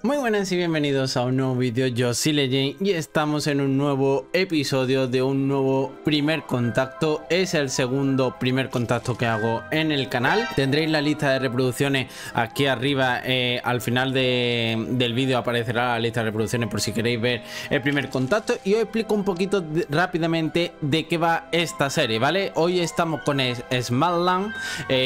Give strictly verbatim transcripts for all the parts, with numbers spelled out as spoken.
Muy buenas y bienvenidos a un nuevo vídeo. Yo soy Legend y estamos en un nuevo episodio de un nuevo primer contacto. Es el segundo primer contacto que hago en el canal. Tendréis la lista de reproducciones aquí arriba. Eh, al final de, del vídeo aparecerá la lista de reproducciones por si queréis ver el primer contacto. Y os explico un poquito de, rápidamente de qué va esta serie, ¿vale? Hoy estamos con Smalland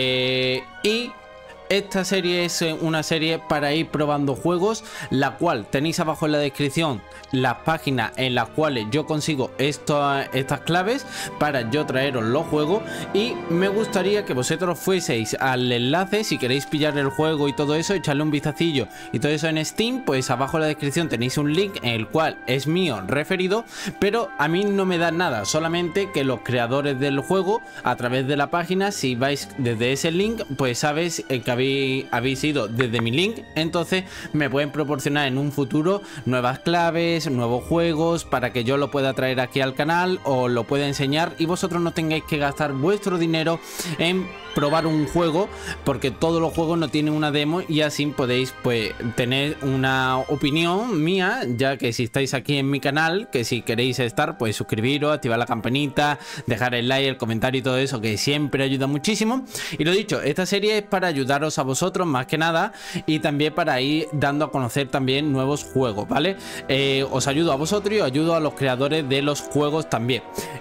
eh, y... esta serie es una serie para ir probando juegos, la cual tenéis abajo en la descripción las páginas en las cuales yo consigo esto, estas claves para yo traeros los juegos. Y me gustaría que vosotros fueseis al enlace si queréis pillar el juego y todo eso, echarle un vistacillo y todo eso en Steam. Pues abajo en la descripción tenéis un link en el cual es mío referido, pero a mí no me da nada, solamente que los creadores del juego a través de la página, si vais desde ese link, pues sabéis que habéis, habéis ido desde mi link, entonces me pueden proporcionar en un futuro nuevas claves, nuevos juegos, para que yo lo pueda traer aquí al canal o lo pueda enseñar y vosotros no tengáis que gastar vuestro dinero en probar un juego, porque todos los juegos no tienen una demo y así podéis pues tener una opinión mía, ya que si estáis aquí en mi canal, que si queréis estar, pues suscribiros, activar la campanita, dejar el like, el comentario y todo eso, que siempre ayuda muchísimo. Y lo dicho, esta serie es para ayudaros a vosotros más que nada y también para ir dando a conocer también nuevos juegos, ¿vale? Eh, os ayudo a vosotros y os ayudo a los creadores de los juegos también.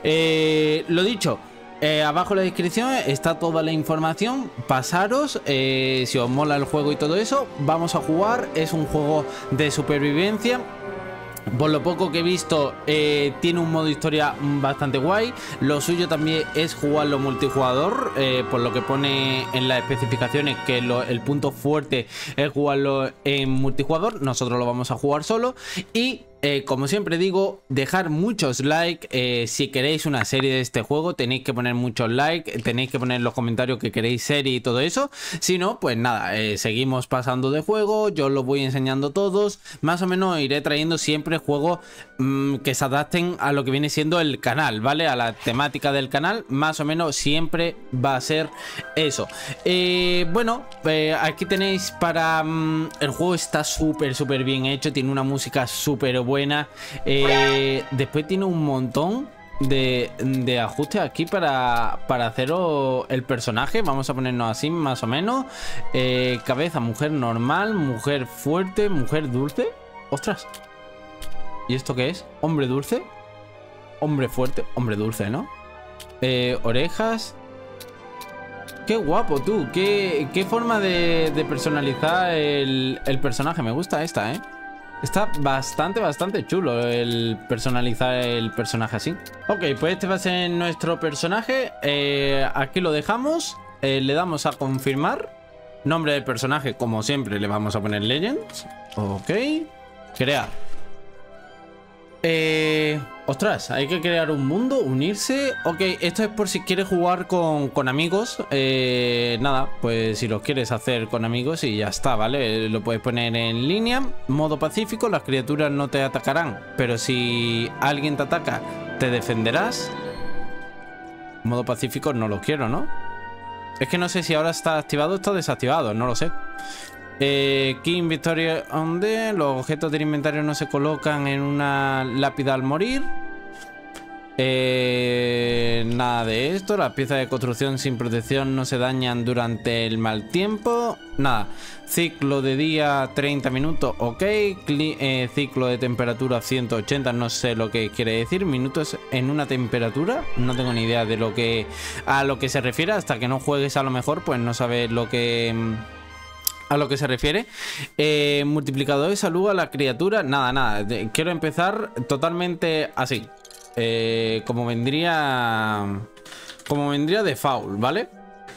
Eh, lo dicho, Eh, abajo en la descripción está toda la información. Pasaros, eh, si os mola el juego y todo eso, vamos a jugar. Es un juego de supervivencia. Por lo poco que he visto, eh, tiene un modo historia bastante guay. Lo suyo también es jugarlo multijugador, eh, por lo que pone en las especificaciones que lo, el punto fuerte es jugarlo en multijugador. Nosotros lo vamos a jugar solo. Y Eh, como siempre digo, dejar muchos likes. Eh, si queréis una serie de este juego, tenéis que poner muchos likes, tenéis que poner en los comentarios que queréis serie y todo eso. Si no, pues nada, eh, seguimos pasando de juego, yo os los voy enseñando todos. Más o menos iré trayendo siempre juegos mmm, que se adapten a lo que viene siendo el canal, ¿vale? A la temática del canal, más o menos siempre va a ser eso. Eh, bueno, eh, aquí tenéis para... Mmm, el juego está súper, súper bien hecho, tiene una música súper buena. Eh, después tiene un montón de, de ajustes aquí para, para haceros el personaje. Vamos a ponernos así más o menos. Eh, cabeza, mujer normal, mujer fuerte, mujer dulce. Ostras. ¿Y esto qué es? Hombre dulce, hombre fuerte, hombre dulce, ¿no? Eh, orejas. Qué guapo tú. Qué, qué forma de, de personalizar el, el personaje. Me gusta esta, ¿eh? Está bastante, bastante chulo el personalizar el personaje así. Ok, pues este va a ser nuestro personaje. Eh, aquí lo dejamos. Eh, le damos a confirmar. Nombre del personaje, como siempre, le vamos a poner Legends. Ok. Crear. Eh... Ostras, hay que crear un mundo, unirse. Ok, esto es por si quieres jugar con, con amigos. eh, Nada, pues si los quieres hacer con amigos y ya está, ¿vale? Lo puedes poner en línea. Modo pacífico, las criaturas no te atacarán, pero si alguien te ataca, te defenderás. Modo pacífico no lo quiero, ¿no? Es que no sé si ahora está activado o está desactivado, no lo sé. Eh, King Victoria on the. Los objetos del inventario no se colocan en una lápida al morir. Eh, nada de esto. Las piezas de construcción sin protección no se dañan durante el mal tiempo. Nada. Ciclo de día treinta minutos. Ok. Cli eh, ciclo de temperatura ciento ochenta. No sé lo que quiere decir. Minutos en una temperatura. No tengo ni idea de lo que a lo que se refiere. Hasta que no juegues a lo mejor, pues no sabes lo que... a lo que se refiere. eh, Multiplicador de salud a la criatura. Nada, nada, de, quiero empezar totalmente así, eh, como vendría Como vendría de foul, ¿vale?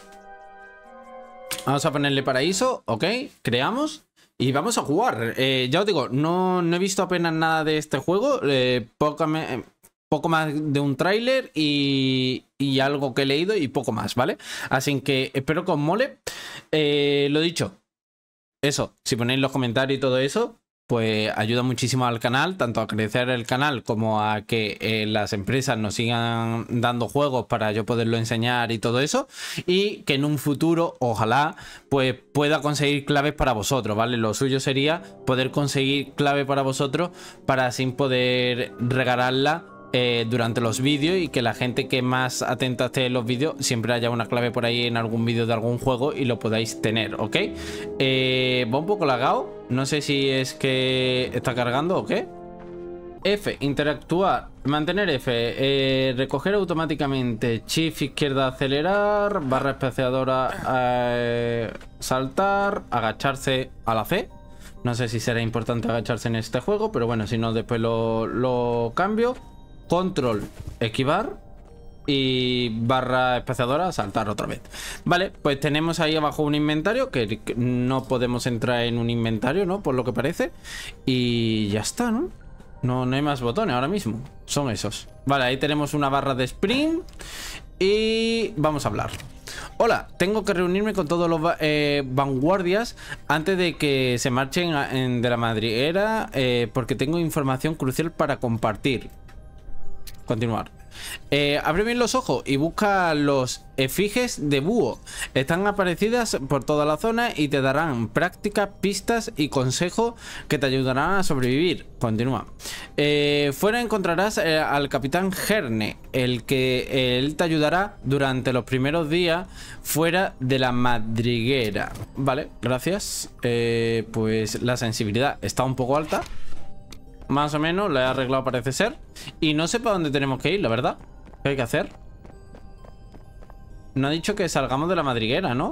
Vamos a ponerle paraíso. Ok, creamos y vamos a jugar. eh, Ya os digo, no, no he visto apenas nada de este juego. eh, poco, me, poco más de un tráiler y, y algo que he leído y poco más, ¿vale? Así que espero que os mole. eh, Lo dicho, eso, si ponéis los comentarios y todo eso, pues ayuda muchísimo al canal, tanto a crecer el canal como a que eh, las empresas nos sigan dando juegos para yo poderlo enseñar y todo eso, y que en un futuro, ojalá, pues pueda conseguir claves para vosotros, ¿vale? Lo suyo sería poder conseguir clave para vosotros para así poder regalarla Eh, durante los vídeos, y que la gente que más atenta esté en los vídeos siempre haya una clave por ahí en algún vídeo de algún juego y lo podáis tener, ¿ok? Eh, va un poco lagado, no sé si es que está cargando o qué. F, interactuar, mantener F, eh, recoger automáticamente, shift izquierda acelerar, barra espaciadora eh, saltar, agacharse a la C. No sé si será importante agacharse en este juego, pero bueno, si no después lo, lo cambio. Control, esquivar, y barra espaciadora, saltar otra vez. Vale, pues tenemos ahí abajo un inventario, que no podemos entrar en un inventario, ¿no? Por lo que parece. Y ya está, ¿no? No, no hay más botones ahora mismo. Son esos. Vale, ahí tenemos una barra de sprint. Y vamos a hablar. Hola, tengo que reunirme con todos los eh, vanguardias antes de que se marchen a, en, de la madriguera, eh, porque tengo información crucial para compartir. Continuar. Eh, abre bien los ojos y busca los efigies de búho. Están aparecidas por toda la zona y te darán prácticas, pistas y consejos que te ayudarán a sobrevivir. Continúa. Eh, fuera encontrarás eh, al capitán Herne, el que eh, él te ayudará durante los primeros días fuera de la madriguera. Vale, gracias. Eh, pues la sensibilidad está un poco alta. Más o menos, la he arreglado parece ser. Y no sé para dónde tenemos que ir, la verdad. ¿Qué hay que hacer? No ha dicho que salgamos de la madriguera, ¿no?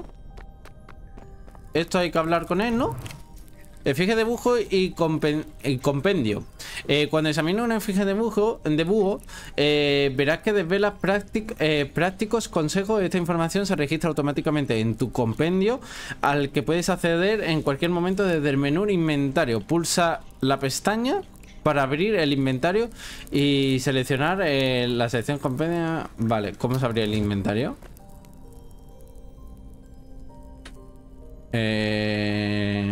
Esto hay que hablar con él, ¿no? Efigie de búho y, compen y compendio. Eh, cuando examine una efigie de búho, de búho eh, verás que desvela práctic eh, prácticos consejos. Esta información se registra automáticamente en tu compendio, al que puedes acceder en cualquier momento desde el menú inventario. Pulsa la pestaña para abrir el inventario y seleccionar eh, la sección compendio. Vale, ¿cómo se abría el inventario? Eh...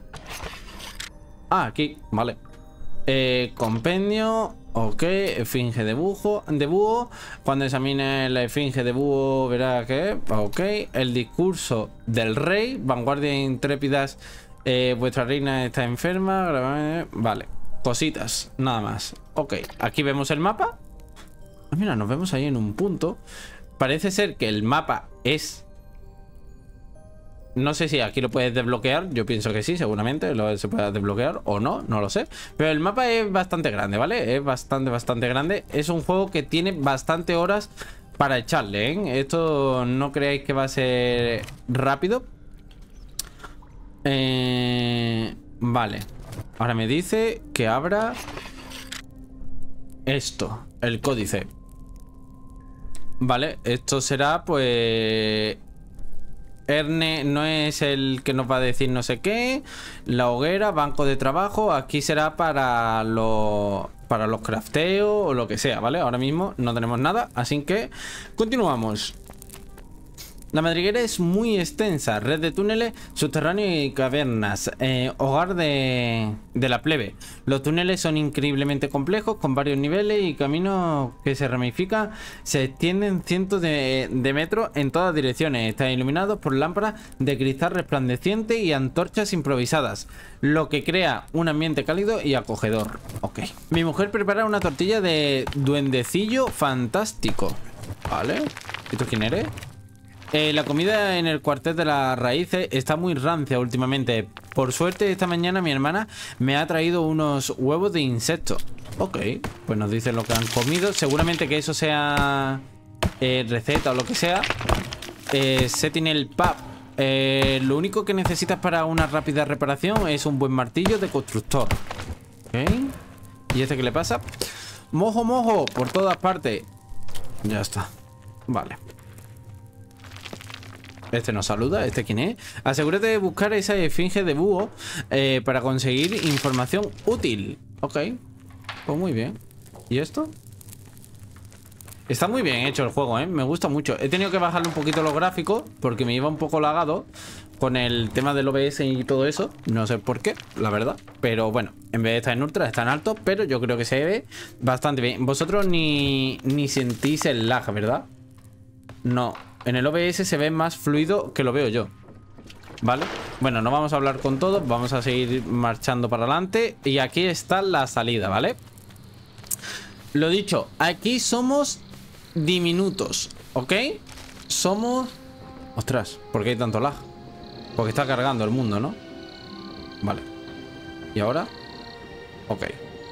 Ah, aquí, vale. Eh, compendio, ok, esfinge de búho, de búho. Cuando examine la esfinge de búho verá que, ok, el discurso del rey, vanguardia intrépidas, eh, vuestra reina está enferma, vale. Cositas, nada más. Ok, aquí vemos el mapa. Ah, mira, nos vemos ahí en un punto. Parece ser que el mapa es... No sé si aquí lo puedes desbloquear. Yo pienso que sí, seguramente lo se puede desbloquear o no, no lo sé. Pero el mapa es bastante grande, ¿vale? Es bastante, bastante grande. Es un juego que tiene bastante horas para echarle, ¿eh? Esto no creáis que va a ser rápido. Eh... Vale. Ahora me dice que abra esto, el códice. Vale, esto será pues... Erne no es el que nos va a decir no sé qué. La hoguera, banco de trabajo. Aquí será para los para los crafteos o lo que sea, ¿vale? Ahora mismo no tenemos nada, así que continuamos. La madriguera es muy extensa, red de túneles subterráneos y cavernas, eh, hogar de, de la plebe. Los túneles son increíblemente complejos, con varios niveles y caminos que se ramifican, se extienden cientos de, de metros en todas direcciones. Están iluminados por lámparas de cristal resplandeciente y antorchas improvisadas, lo que crea un ambiente cálido y acogedor. Ok. Mi mujer prepara una tortilla de duendecillo fantástico. Vale. ¿Y tú quién eres? Eh, la comida en el cuartel de las raíces está muy rancia últimamente. Por suerte, esta mañana mi hermana me ha traído unos huevos de insectos. Ok, pues nos dicen lo que han comido. Seguramente que eso sea eh, receta o lo que sea. Eh, setting el pub. Eh, lo único que necesitas para una rápida reparación es un buen martillo de constructor. Ok. ¿Y este qué le pasa? Mojo, mojo, por todas partes. Ya está. Vale. Este nos saluda. ¿Este quién es? Asegúrate de buscar esa esfinge de búho eh, para conseguir información útil. Ok. Pues muy bien. ¿Y esto? Está muy bien hecho el juego, ¿eh? Me gusta mucho. He tenido que bajarle un poquito los gráficos porque me iba un poco lagado con el tema del O B S y todo eso. No sé por qué, la verdad. Pero bueno, en vez de estar en ultra, está en alto. Pero yo creo que se ve bastante bien. Vosotros ni, ni sentís el lag, ¿verdad? No, en el O B S se ve más fluido que lo veo yo. ¿Vale? Bueno, no vamos a hablar con todos. Vamos a seguir marchando para adelante. Y aquí está la salida, ¿vale? Lo dicho, aquí somos diminutos, ¿ok? Somos... Ostras, ¿por qué hay tanto lag? Porque está cargando el mundo, ¿no? Vale. ¿Y ahora? Ok.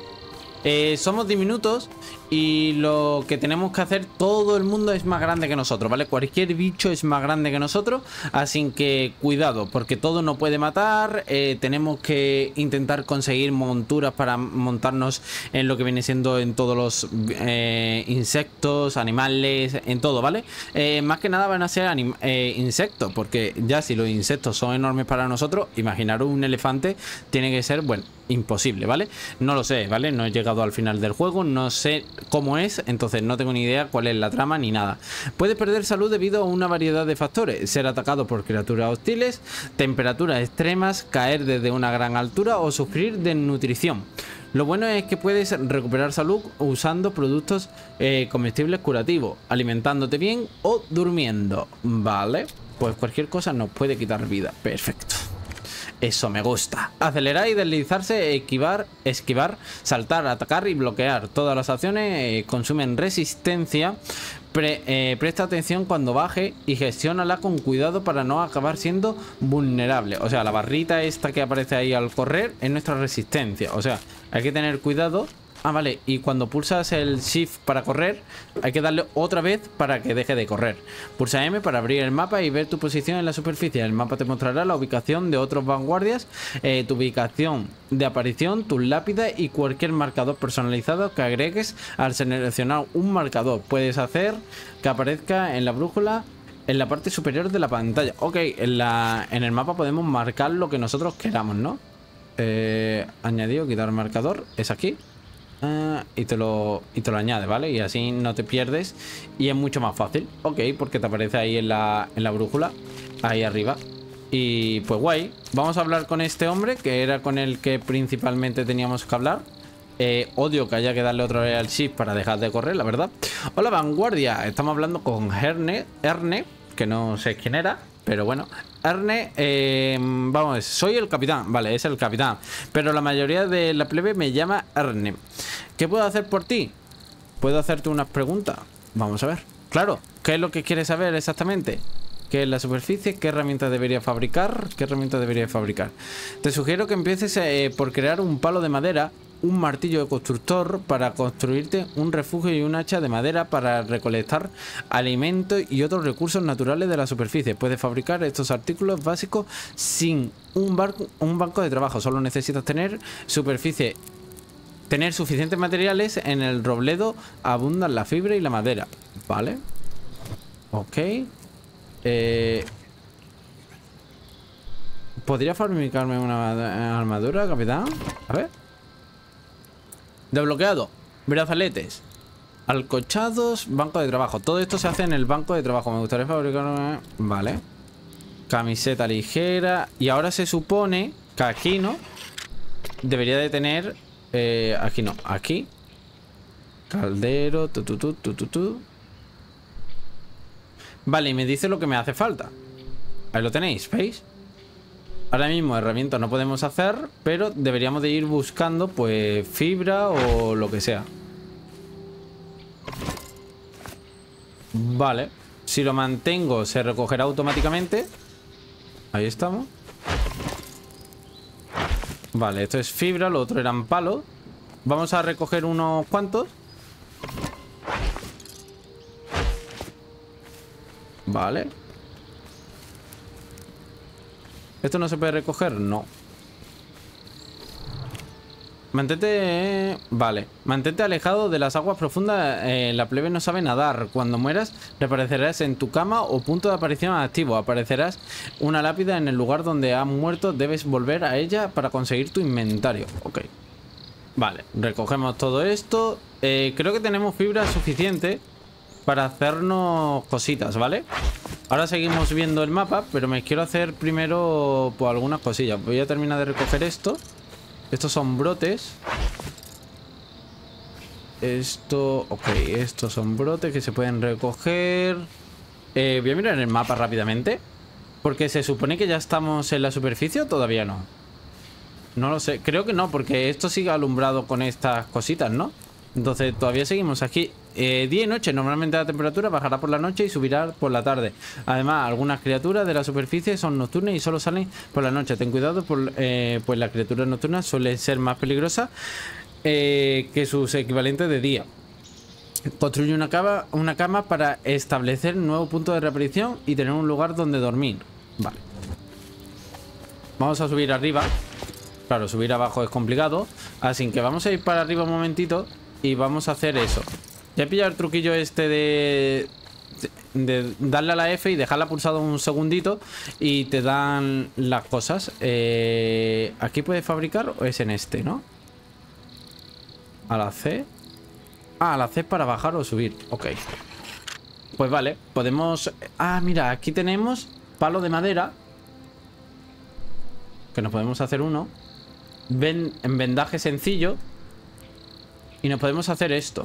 Eh, somos diminutos y lo que tenemos que hacer, todo el mundo es más grande que nosotros, ¿vale? Cualquier bicho es más grande que nosotros, así que cuidado, porque todo nos puede matar. eh, Tenemos que intentar conseguir monturas para montarnos en lo que viene siendo en todos los eh, insectos, animales, en todo, ¿vale? Eh, más que nada van a ser eh, insectos, porque ya si los insectos son enormes para nosotros, imaginaros un elefante, tiene que ser, bueno, imposible, ¿vale? No lo sé, ¿vale? No he llegado al final del juego, no sé cómo es, entonces no tengo ni idea cuál es la trama ni nada. Puedes perder salud debido a una variedad de factores: ser atacado por criaturas hostiles, temperaturas extremas, caer desde una gran altura o sufrir desnutrición. Lo bueno es que puedes recuperar salud usando productos eh, comestibles curativos, alimentándote bien o durmiendo, ¿vale? Pues cualquier cosa nos puede quitar vida. Perfecto. Eso me gusta. Acelerar y deslizarse, esquivar, esquivar, saltar, atacar y bloquear. Todas las acciones eh, consumen resistencia. Pre, eh, presta atención cuando baje y gestiónala con cuidado para no acabar siendo vulnerable. O sea, la barrita esta que aparece ahí al correr es nuestra resistencia. O sea, hay que tener cuidado. Ah, vale, y cuando pulsas el Shift para correr, hay que darle otra vez para que deje de correr. Pulsa M para abrir el mapa y ver tu posición en la superficie. El mapa te mostrará la ubicación de otros vanguardias, eh, tu ubicación de aparición, tus lápidas y cualquier marcador personalizado que agregues al seleccionar un marcador. Puedes hacer que aparezca en la brújula en la parte superior de la pantalla. Ok, en, la, en el mapa podemos marcar lo que nosotros queramos, ¿no? Eh, añadido, quitar marcador, es aquí. Uh, y te lo y te lo añade, ¿vale? Y así no te pierdes y es mucho más fácil. Ok, porque te aparece ahí en la, en la brújula, ahí arriba. Y pues guay. Vamos a hablar con este hombre, que era con el que principalmente teníamos que hablar. eh, Odio que haya que darle otra vez al shift para dejar de correr, la verdad. Hola, vanguardia. Estamos hablando con Erne, Erne, que no sé quién era, pero bueno, Erne, eh, vamos, soy el capitán. Vale, es el capitán, pero la mayoría de la plebe me llama Erne. ¿Qué puedo hacer por ti? ¿Puedo hacerte unas preguntas? Vamos a ver. Claro, ¿qué es lo que quieres saber exactamente? ¿Qué es la superficie? ¿Qué herramientas debería fabricar? ¿Qué herramientas debería fabricar? Te sugiero que empieces eh, por crear un palo de madera, un martillo de constructor para construirte un refugio y un hacha de madera para recolectar alimentos y otros recursos naturales de la superficie. Puedes fabricar estos artículos básicos sin un, barco, un banco de trabajo. Solo necesitas tener superficie, tener suficientes materiales. En el robledo abundan la fibra y la madera. Vale. Ok. Eh... ¿Podría fabricarme una armadura, capitán? A ver. Desbloqueado. Brazaletes. Alcochados. Banco de trabajo. Todo esto se hace en el banco de trabajo. Me gustaría fabricar... Vale. Camiseta ligera. Y ahora se supone que aquí, ¿no? Debería de tener... Eh, aquí no. Aquí. Caldero. Tu, tu, tu, tu, tu, tu. Vale, y me dice lo que me hace falta. Ahí lo tenéis, ¿veis? Ahora mismo herramientas no podemos hacer, pero deberíamos de ir buscando pues fibra o lo que sea. Vale. Si lo mantengo se recogerá automáticamente. Ahí estamos. Vale, esto es fibra, lo otro eran palos. Vamos a recoger unos cuantos. Vale. ¿Esto no se puede recoger? No. Mantente... Vale. Mantente alejado de las aguas profundas. eh, La plebe no sabe nadar. Cuando mueras, reaparecerás en tu cama o punto de aparición activo. Aparecerás una lápida en el lugar donde has muerto. Debes volver a ella para conseguir tu inventario. Ok. Vale. Recogemos todo esto. eh, Creo que tenemos fibra suficiente para hacernos cositas, ¿vale? Ahora seguimos viendo el mapa, pero me quiero hacer primero pues, algunas cosillas. Voy a terminar de recoger esto. Estos son brotes. Esto... Ok, estos son brotes que se pueden recoger. Eh, voy a mirar el mapa rápidamente. Porque se supone que ya estamos en la superficie o todavía no. No lo sé. Creo que no, porque esto sigue alumbrado con estas cositas, ¿no? Entonces todavía seguimos aquí. Eh, día y noche. Normalmente la temperatura bajará por la noche y subirá por la tarde. Además, algunas criaturas de la superficie son nocturnas y solo salen por la noche. Ten cuidado, por, eh, pues las criaturas nocturnas suelen ser más peligrosas eh, que sus equivalentes de día. Construye una cama, una cama para establecer un nuevo punto de reaparición y tener un lugar donde dormir. Vale. Vamos a subir arriba. Claro, subir abajo es complicado. Así que vamos a ir para arriba un momentito y vamos a hacer eso. Ya he pillado el truquillo este de, de darle a la F y dejarla pulsada un segundito y te dan las cosas. Eh, ¿Aquí puedes fabricar o es en este, no? A la C. Ah, a la C para bajar o subir. Ok. Pues vale, podemos... Ah, mira, aquí tenemos palo de madera. Que nos podemos hacer uno. Ven... En vendaje sencillo. Y nos podemos hacer esto.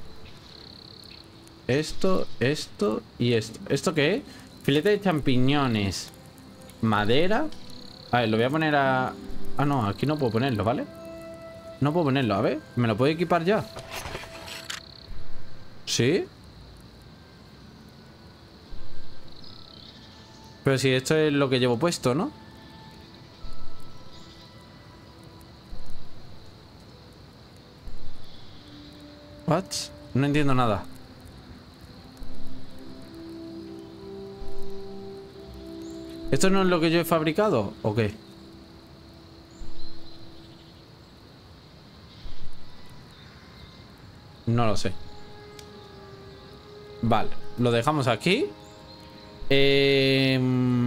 Esto, esto y esto. ¿Esto qué es? Filete de champiñones. Madera. A ver, lo voy a poner a... Ah, no, aquí no puedo ponerlo, ¿vale? No puedo ponerlo, a ver. ¿Me lo puedo equipar ya? ¿Sí? Pero si esto es lo que llevo puesto, ¿no? ¿What? No entiendo nada. ¿Esto no es lo que yo he fabricado? ¿O qué? No lo sé. Vale, lo dejamos aquí. Eh...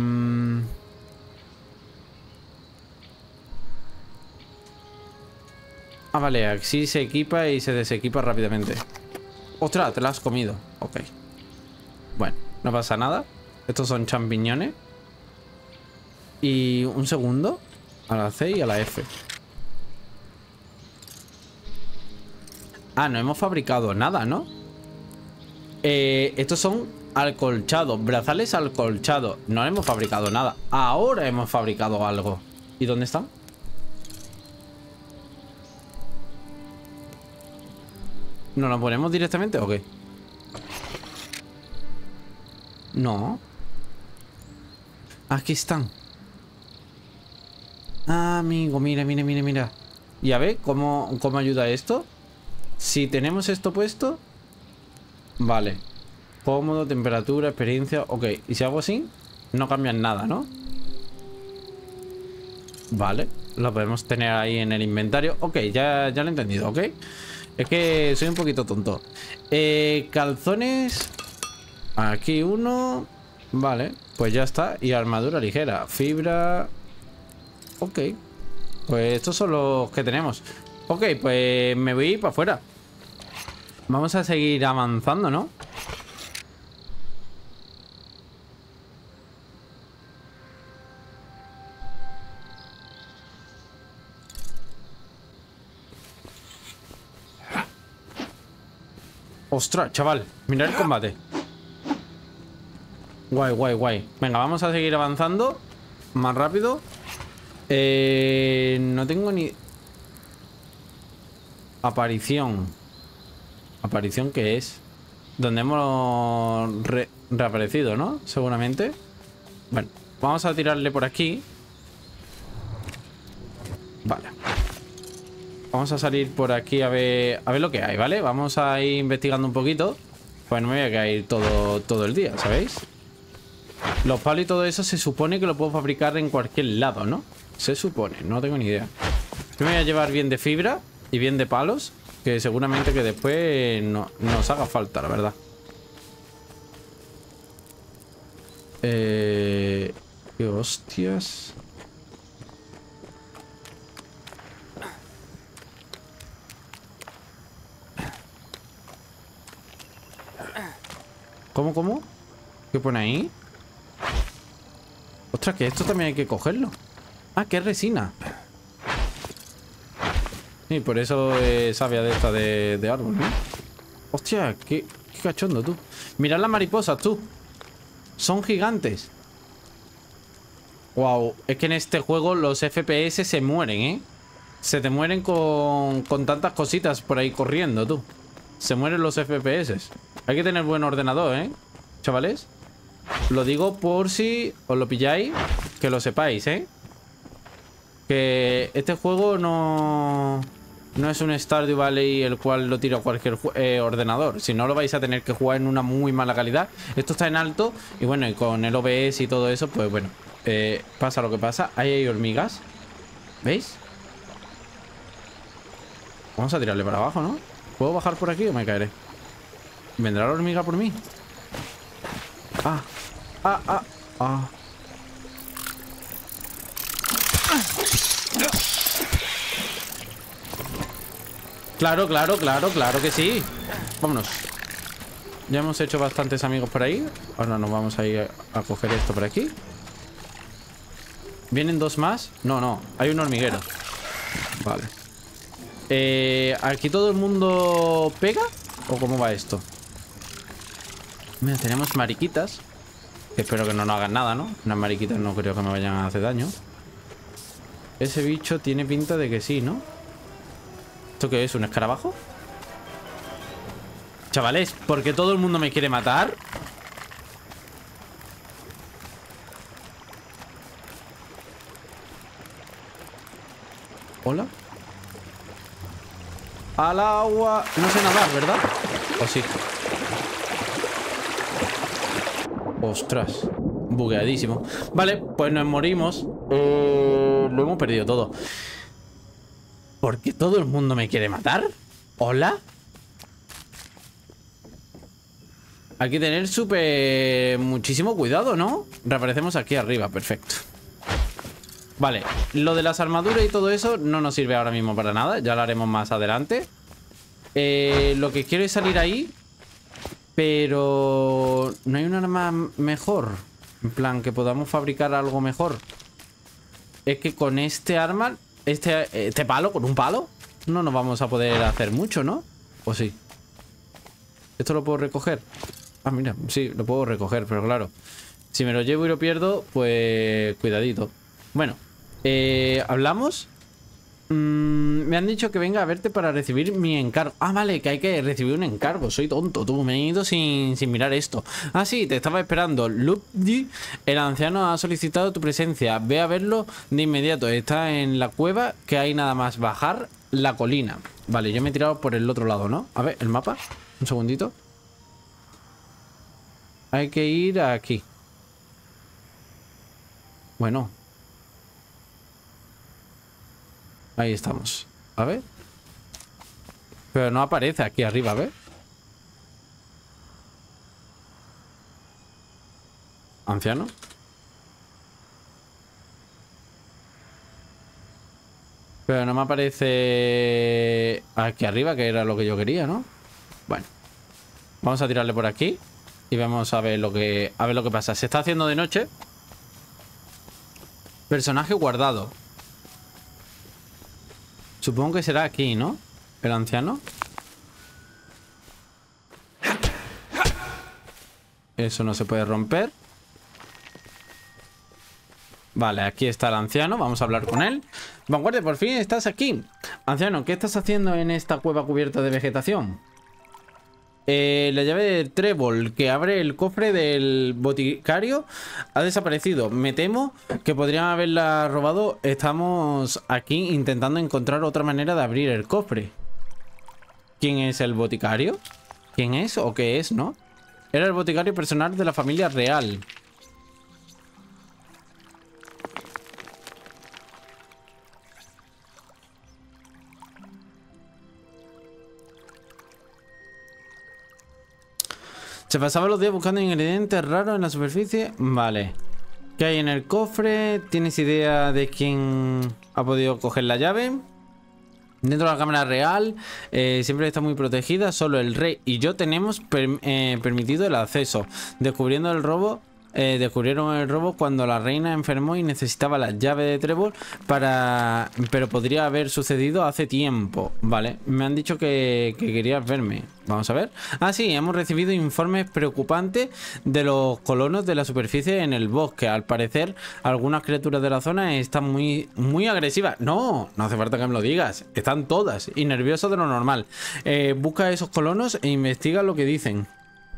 Ah, vale, así se equipa y se desequipa rápidamente. ¡Ostras! Te la has comido. Ok. Bueno, no pasa nada. Estos son champiñones. Y un segundo. A la C y a la F. Ah, no hemos fabricado nada, ¿no? Eh, estos son acolchados. Brazales acolchados. No hemos fabricado nada. Ahora hemos fabricado algo. ¿Y dónde están? ¿Nos lo ponemos directamente o qué? No. Aquí están. Ah, amigo, mira, mira, mira, mira. Y a ver, ¿cómo, cómo ayuda esto? Si tenemos esto puesto. Vale. Cómodo, temperatura, experiencia. Ok, y si hago así, no cambian nada, ¿no? Vale, lo podemos tener ahí en el inventario. Ok, ya, ya lo he entendido, ok. Es que soy un poquito tonto. eh, Calzones. Aquí uno. Vale, pues ya está. Y armadura ligera, fibra. Ok, pues estos son los que tenemos. Ok, pues me voy para afuera. Vamos a seguir avanzando, ¿no? Ostras, chaval, mirad el combate. Guay, guay, guay. Venga, vamos a seguir avanzando. Más rápido. Eh, no tengo ni... Aparición. ¿Aparición qué es? Donde hemos re reaparecido, ¿no? Seguramente. Bueno, vamos a tirarle por aquí. Vale. Vamos a salir por aquí a ver, a ver lo que hay, ¿vale? Vamos a ir investigando un poquito. Pues no me voy a caer todo, todo el día, ¿sabéis? Los palos y todo eso se supone que lo puedo fabricar en cualquier lado, ¿no? Se supone, no tengo ni idea. Yo me voy a llevar bien de fibra y bien de palos, que seguramente que después no, nos haga falta, la verdad. Eh... ¿Qué hostias? ¿Cómo, cómo? ¿Qué pone ahí? Ostras, que esto también hay que cogerlo. Ah, que es resina. Sí, por eso es savia de esta de, de árbol, ¿no? Hostia, qué, qué cachondo, tú. Mirad las mariposas, tú. Son gigantes. Wow, es que en este juego los F P S se mueren, ¿eh? Se te mueren con, con tantas cositas por ahí corriendo, tú. Se mueren los F P S. Hay que tener buen ordenador, ¿eh? Chavales. Lo digo por si os lo pilláis. Que lo sepáis, ¿eh? Que este juego no... No es un Stardew Valley el cual lo tira cualquier eh, ordenador. Si no, lo vais a tener que jugar en una muy mala calidad. Esto está en alto. Y bueno, y con el O B S y todo eso, pues bueno, eh, pasa lo que pasa. Ahí hay hormigas. ¿Veis? Vamos a tirarle para abajo, ¿no? ¿Puedo bajar por aquí o me caeré? ¿Vendrá la hormiga por mí? Ah, ah, ah, ah. Claro, claro, claro, claro que sí. Vámonos. Ya hemos hecho bastantes amigos por ahí. Ahora nos vamos a ir a, a coger esto por aquí. ¿Vienen dos más? No, no, hay un hormiguero. Vale. Eh, ¿Aquí todo el mundo pega? ¿O cómo va esto? Mira, tenemos mariquitas. Espero que no nos hagan nada, ¿no? Unas mariquitas no creo que me vayan a hacer daño. Ese bicho tiene pinta de que sí, ¿no? ¿Esto qué es? ¿Un escarabajo? Chavales, ¿por qué todo el mundo me quiere matar? ¿Hola? Al agua. No sé nadar, ¿verdad? ¿O sí? Ostras. Bugueadísimo. Vale, pues nos morimos. Eh, lo hemos perdido todo. ¿Por qué todo el mundo me quiere matar? ¿Hola? Hay que tener súper... muchísimo cuidado, ¿no? Reaparecemos aquí arriba, perfecto. Vale, lo de las armaduras y todo eso no nos sirve ahora mismo para nada. Ya lo haremos más adelante. eh, Lo que quiero es salir ahí. Pero... ¿no hay un arma mejor? En plan, que podamos fabricar algo mejor. Es que con este arma... Este, este palo, con un palo, no nos vamos a poder hacer mucho, ¿no? ¿O sí? ¿Esto lo puedo recoger? Ah, mira, sí, lo puedo recoger, pero claro, si me lo llevo y lo pierdo, pues cuidadito. Bueno, eh, ¿hablamos? Mm, me han dicho que venga a verte para recibir mi encargo. Ah, vale, que hay que recibir un encargo. Soy tonto, tú, me he ido sin, sin mirar esto. Ah, sí, te estaba esperando. Lupdi, el anciano ha solicitado tu presencia. Ve a verlo de inmediato. Está en la cueva, que hay nada más bajar la colina. Vale, yo me he tirado por el otro lado, ¿no? A ver, el mapa. Un segundito. Hay que ir aquí. Bueno. Ahí estamos. A ver. Pero no aparece aquí arriba, a ver. Anciano. Pero no me aparece aquí arriba, que era lo que yo quería, ¿no? Bueno. Vamos a tirarle por aquí. Y vamos a ver lo que, a ver lo que pasa. Se está haciendo de noche. Personaje guardado. Supongo que será aquí, ¿no? El anciano. Eso no se puede romper. Vale, aquí está el anciano. Vamos a hablar con él. Vanguardia, por fin estás aquí. Anciano, ¿qué estás haciendo en esta cueva cubierta de vegetación? Eh, la llave del trébol que abre el cofre del boticario ha desaparecido. Me temo que podrían haberla robado. Estamos aquí intentando encontrar otra manera de abrir el cofre. ¿Quién es el boticario? ¿Quién es o qué es, no? Era el boticario personal de la familia real. Se pasaba los días buscando ingredientes raros en la superficie. Vale. ¿Qué hay en el cofre? ¿Tienes idea de quién ha podido coger la llave? Dentro de la cámara real eh, siempre está muy protegida. Solo el rey y yo tenemos per eh, permitido el acceso. Descubriendo el robo eh, descubrieron el robo cuando la reina enfermó y necesitaba la llave de Trevor para... Pero podría haber sucedido hace tiempo. Vale, me han dicho que, que querías verme. Vamos a ver. Ah, sí, hemos recibido informes preocupantes de los colonos de la superficie en el bosque. Al parecer, algunas criaturas de la zona están muy, muy agresivas. No, no hace falta que me lo digas. Están todas y nerviosas de lo normal. Eh, busca a esos colonos e investiga lo que dicen.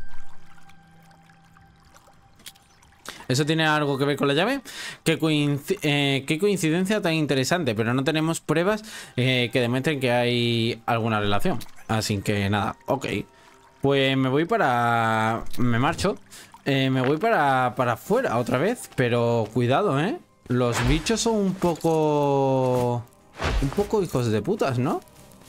¿Eso tiene algo que ver con la llave? Qué, coinc eh, qué coincidencia tan interesante, pero no tenemos pruebas eh, que demuestren que hay alguna relación. Así que nada, ok. Pues me voy para... Me marcho. Eh, me voy para, para afuera otra vez, pero cuidado, ¿eh? Los bichos son un poco... Un poco hijos de putas, ¿no?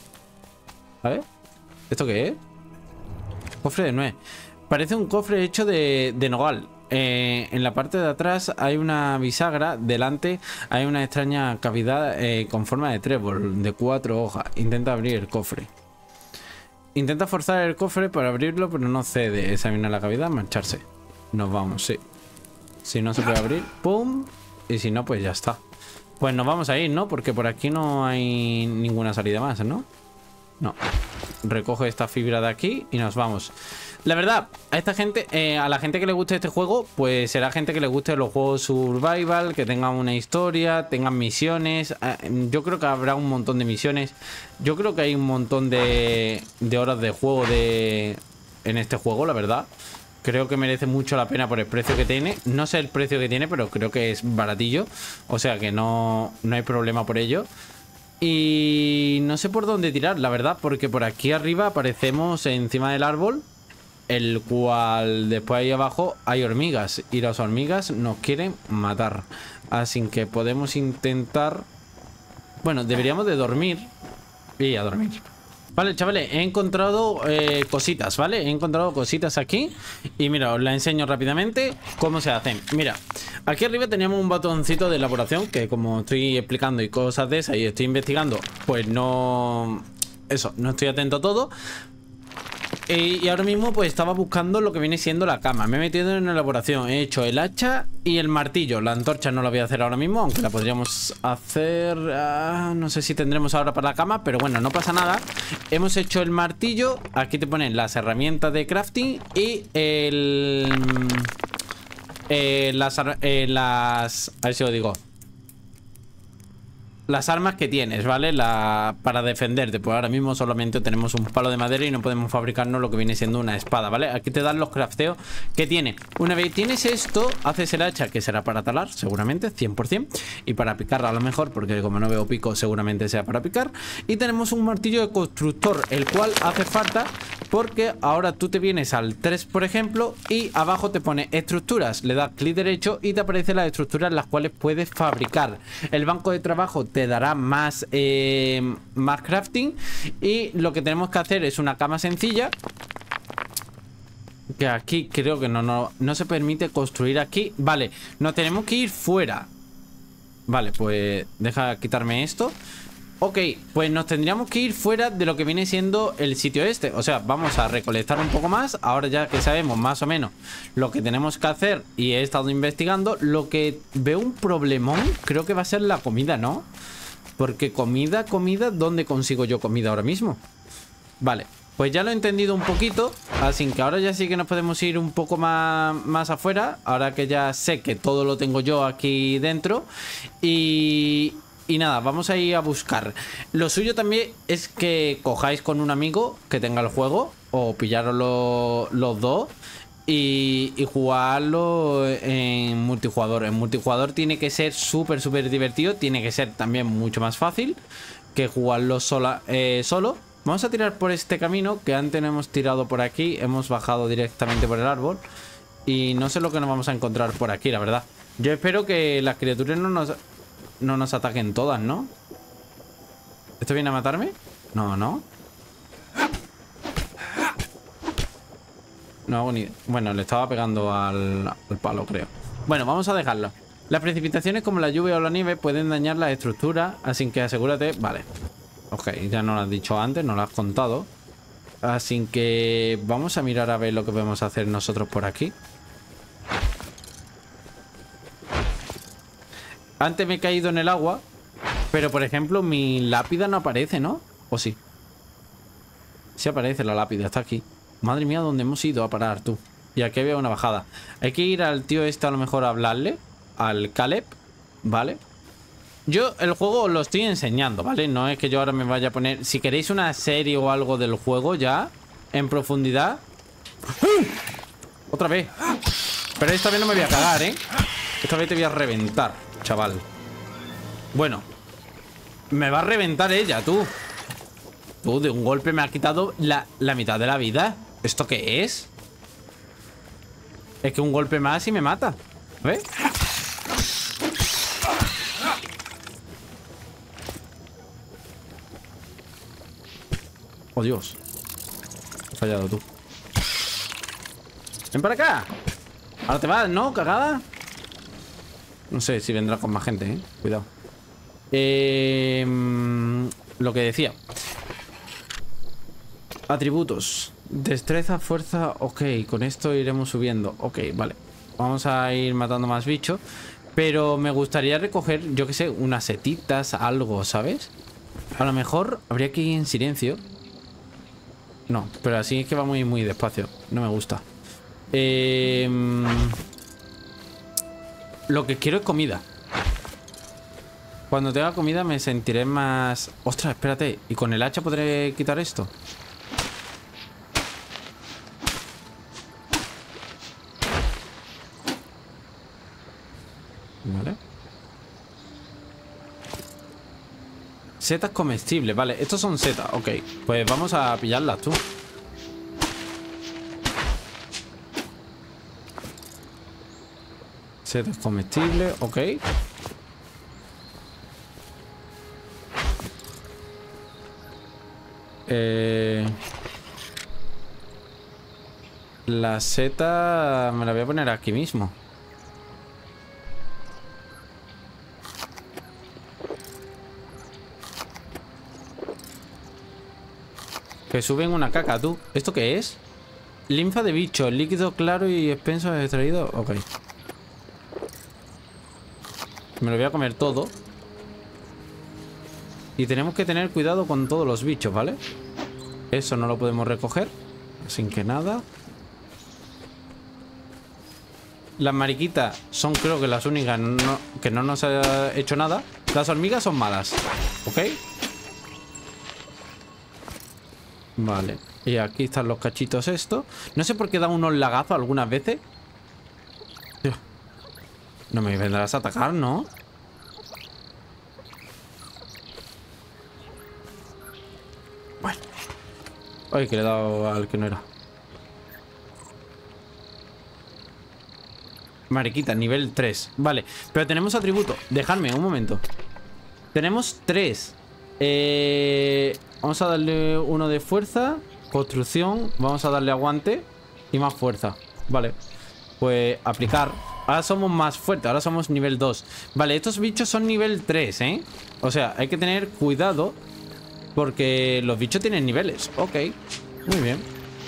A ver. ¿Esto qué es? Cofre de nuez. Parece un cofre hecho de, de nogal. Eh, en la parte de atrás hay una bisagra, delante hay una extraña cavidad eh, con forma de trébol, de cuatro hojas. Intenta abrir el cofre. Intenta forzar el cofre para abrirlo, pero no cede. Examina la cavidad, marcharse. Nos vamos, sí. Si no se puede abrir, ¡pum! Y si no, pues ya está. Pues nos vamos a ir, ¿no? Porque por aquí no hay ninguna salida más, ¿no? No. Recoge esta fibra de aquí y nos vamos. La verdad, a esta gente, eh, a la gente que le guste este juego, pues será gente que le guste los juegos survival, que tengan una historia, tengan misiones. Eh, yo creo que habrá un montón de misiones. Yo creo que hay un montón de, de horas de juego de, en este juego, la verdad. Creo que merece mucho la pena por el precio que tiene. No sé el precio que tiene, pero creo que es baratillo. O sea que no, no hay problema por ello. Y no sé por dónde tirar, la verdad, porque por aquí arriba aparecemos encima del árbol, el cual después ahí abajo hay hormigas y las hormigas nos quieren matar. Así que podemos intentar... Bueno, deberíamos de dormir y a dormir. Vale, chavales, he encontrado eh, cositas, ¿vale? He encontrado cositas aquí. Y mira, os la enseño rápidamente cómo se hacen. Mira, aquí arriba teníamos un botoncito de elaboración, que como estoy explicando y cosas de esas y estoy investigando, pues no... Eso, no estoy atento a todo. Y ahora mismo pues estaba buscando lo que viene siendo la cama. Me he metido en elaboración. He hecho el hacha y el martillo. La antorcha no la voy a hacer ahora mismo, aunque la podríamos hacer... Uh, no sé si tendremos ahora para la cama, pero bueno, no pasa nada. Hemos hecho el martillo. Aquí te ponen las herramientas de crafting y el... Eh, las, eh, las... A ver si lo digo. Las armas que tienes, ¿vale? La, para defenderte. Pues ahora mismo solamente tenemos un palo de madera y no podemos fabricarnos lo que viene siendo una espada, ¿vale? Aquí te dan los crafteos que tiene. Una vez tienes esto, haces el hacha, que será para talar, seguramente, cien por cien. Y para picar a lo mejor, porque como no veo pico, seguramente sea para picar. Y tenemos un martillo de constructor, el cual hace falta porque ahora tú te vienes al tres, por ejemplo, y abajo te pone estructuras. Le das clic derecho y te aparecen las estructuras las cuales puedes fabricar. El banco de trabajo te dará más, eh, más crafting. Y lo que tenemos que hacer es una cama sencilla, que aquí creo que no, no, no se permite construir aquí. Vale, nos tenemos que ir fuera. Vale, pues deja quitarme esto. Ok, pues nos tendríamos que ir fuera de lo que viene siendo el sitio este. O sea, vamos a recolectar un poco más. Ahora ya que sabemos más o menos lo que tenemos que hacer y he estado investigando, lo que veo un problemón creo que va a ser la comida, ¿no? Porque comida, comida, ¿dónde consigo yo comida ahora mismo? Vale, pues ya lo he entendido un poquito. Así que ahora ya sí que nos podemos ir un poco más, más afuera. Ahora que ya sé que todo lo tengo yo aquí dentro. Y... Y nada, vamos a ir a buscar. Lo suyo también es que cojáis con un amigo que tenga el juego, o pillaros lo, los dos y, y jugarlo en multijugador. En multijugador tiene que ser súper, súper divertido. Tiene que ser también mucho más fácil que jugarlo sola, eh, solo. Vamos a tirar por este camino que antes hemos tirado por aquí. Hemos bajado directamente por el árbol. Y no sé lo que nos vamos a encontrar por aquí, la verdad. Yo espero que las criaturas no nos... No nos ataquen todas, ¿no? ¿Esto viene a matarme? No, no. No hago ni... Bueno, le estaba pegando al, al palo, creo. Bueno, vamos a dejarlo. Las precipitaciones como la lluvia o la nieve pueden dañar la estructura, así que asegúrate... Vale. Ok, ya no lo has dicho antes, no lo has contado. Así que vamos a mirar a ver lo que podemos hacer nosotros por aquí. Antes me he caído en el agua. Pero, por ejemplo, mi lápida no aparece, ¿no? ¿O sí? Sí aparece la lápida, está aquí. Madre mía, ¿dónde hemos ido a parar, tú? Y aquí había una bajada. Hay que ir al tío este a lo mejor a hablarle. Al Caleb, ¿vale? Yo el juego os lo estoy enseñando, ¿vale? No es que yo ahora me vaya a poner... Si queréis una serie o algo del juego ya, en profundidad... Otra vez. Pero esta vez no me voy a cagar, ¿eh? Esta vez te voy a reventar, chaval. Bueno. Me va a reventar ella, tú. Tú, de un golpe me ha quitado la, la mitad de la vida. ¿Esto qué es? Es que un golpe más y me mata. ¿Ves? Oh, Dios. He fallado, tú. Ven para acá. Ahora te vas, ¿no? Cagada. No sé si vendrá con más gente, ¿eh? Cuidado. Eh, lo que decía. Atributos. Destreza, fuerza. Ok, con esto iremos subiendo. Ok, vale. Vamos a ir matando más bichos. Pero me gustaría recoger, yo que sé, unas setitas, algo, ¿sabes? A lo mejor habría que ir en silencio. No, pero así es que va muy, muy despacio. No me gusta. Eh, lo que quiero es comida. Cuando tenga comida me sentiré más... Ostras, espérate. ¿Y con el hacha podré quitar esto? Vale. Setas comestibles, vale. Estos son setas, ok. Pues vamos a pillarlas, tú. Setas comestibles, ok. Eh... La seta me la voy a poner aquí mismo. Que suben una caca, tú. ¿Esto qué es? Linfa de bicho, líquido claro y expenso extraído. Ok. Me lo voy a comer todo. Y tenemos que tener cuidado con todos los bichos, ¿vale? Eso no lo podemos recoger. Sin que nada. Las mariquitas son creo que las únicas no, que no nos ha hecho nada. Las hormigas son malas. ¿Ok? Vale. Y aquí están los cachitos estos. No sé por qué dan unos lagazos algunas veces. No me vendrás a atacar, ¿no? Bueno. Ay, que le he dado al que no era. Mariquita, nivel tres. Vale, pero tenemos atributo. Dejadme un momento. Tenemos tres. Eh, vamos a darle uno de fuerza. Construcción. Vamos a darle aguante. Y más fuerza. Vale. Pues aplicar. Ahora somos más fuertes. Ahora somos nivel dos. Vale, estos bichos son nivel tres, ¿eh? O sea, hay que tener cuidado. Porque los bichos tienen niveles. Ok. Muy bien.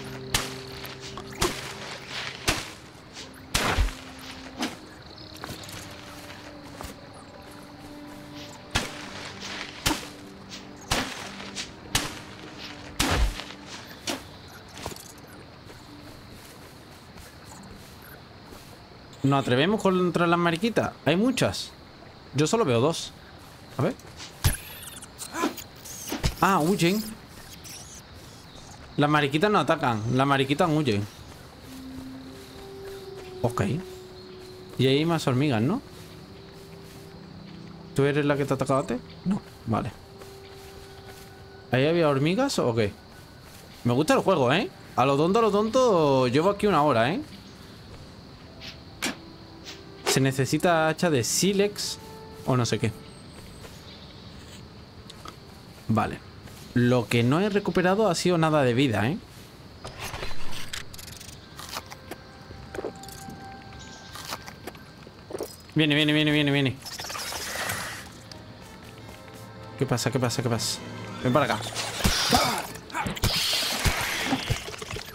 ¿Nos atrevemos contra las mariquitas? Hay muchas. Yo solo veo dos. A ver. Ah, huyen. Las mariquitas no atacan. Las mariquitas huyen. Ok. Y hay más hormigas, ¿no? ¿Tú eres la que te ha atacado antes? No, vale. ¿Ahí había hormigas o qué? Me gusta el juego, ¿eh? A lo tonto, a lo tonto. Llevo aquí una hora, ¿eh? Se necesita hacha de sílex o no sé qué. Vale. Lo que no he recuperado ha sido nada de vida, ¿eh? Viene, viene, viene, viene, viene. ¿Qué pasa? ¿Qué pasa? ¿Qué pasa? Ven para acá.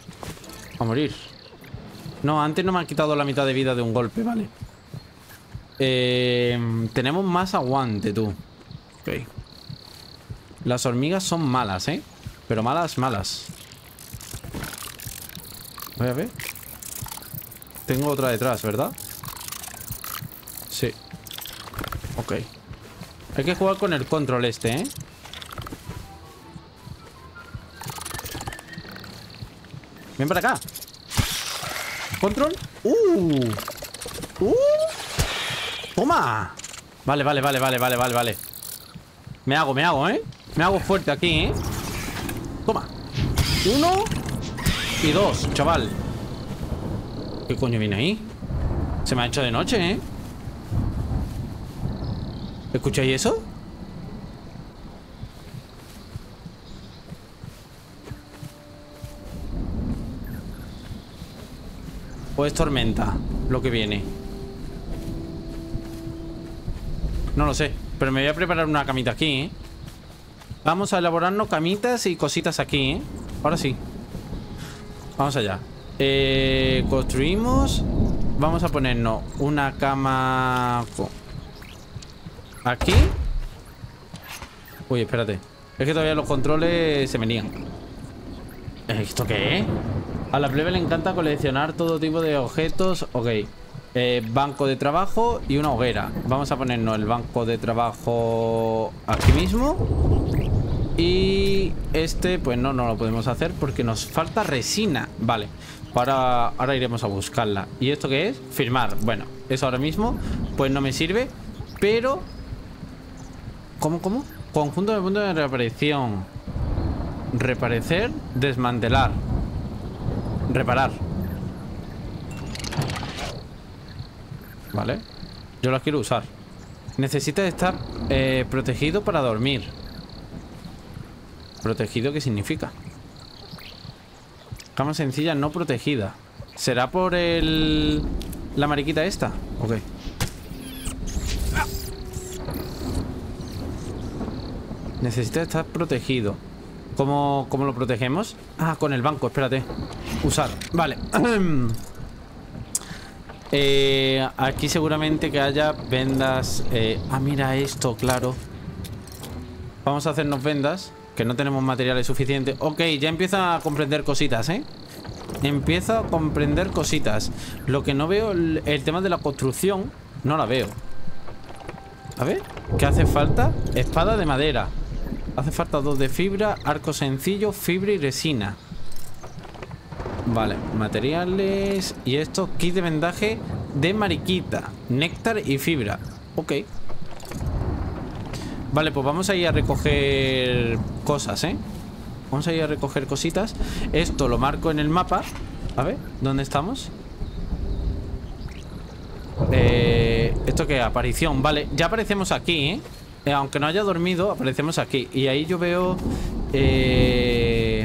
A morir. No, antes no me han quitado la mitad de vida de un golpe, vale. Eh, tenemos más aguante, tú. Ok. Las hormigas son malas, ¿eh? Pero malas, malas. Voy a ver. Tengo otra detrás, ¿verdad? Sí. Ok. Hay que jugar con el control este, ¿eh? Ven para acá. Control. Uh. Uh. Toma. Vale, vale, vale, vale, vale, vale, vale. Me hago, me hago, ¿eh? Me hago fuerte aquí, ¿eh? Toma. Uno. Y dos, chaval. ¿Qué coño viene ahí? Se me ha hecho de noche, ¿eh? ¿Escucháis eso? ¿O es tormenta lo que viene? No lo sé. Pero me voy a preparar una camita aquí, ¿eh? Vamos a elaborarnos camitas y cositas aquí, ¿eh? Ahora sí. Vamos allá. Eh, construimos. Vamos a ponernos una cama aquí. Uy, espérate. Es que todavía los controles se me lían. ¿Esto qué es? A la plebe le encanta coleccionar todo tipo de objetos. Ok. Eh, banco de trabajo y una hoguera. Vamos a ponernos el banco de trabajo aquí mismo. Y este, pues no, no lo podemos hacer porque nos falta resina. Vale. Ahora, ahora iremos a buscarla. ¿Y esto qué es? Firmar. Bueno, eso ahora mismo pues no me sirve. Pero... ¿Cómo, cómo? Conjunto de puntos de reaparición. Reparecer, desmantelar. Reparar. Vale. Yo las quiero usar. Necesita estar eh, protegido para dormir. ¿Protegido qué significa? Cama sencilla no protegida. ¿Será por el... la mariquita esta? Ok. Necesita estar protegido. ¿Cómo, cómo lo protegemos? Ah, con el banco, espérate. Usar, vale. eh, Aquí seguramente que haya vendas. eh, Ah, mira esto, claro. Vamos a hacernos vendas, que no tenemos materiales suficientes. Ok, ya empiezo a comprender cositas, ¿eh? Empiezo a comprender cositas. Lo que no veo, el, el tema de la construcción, no la veo. A ver, ¿qué hace falta? Espada de madera. Hace falta dos de fibra, arco sencillo, fibra y resina. Vale, materiales. Y esto, kit de vendaje de mariquita, néctar y fibra. Ok. Vale, pues vamos a ir a recoger cosas, ¿eh? Vamos a ir a recoger cositas. Esto lo marco en el mapa. A ver, ¿dónde estamos? Eh, ¿Esto qué? Aparición, vale. Ya aparecemos aquí, ¿eh? Eh, aunque no haya dormido, aparecemos aquí. Y ahí yo veo eh,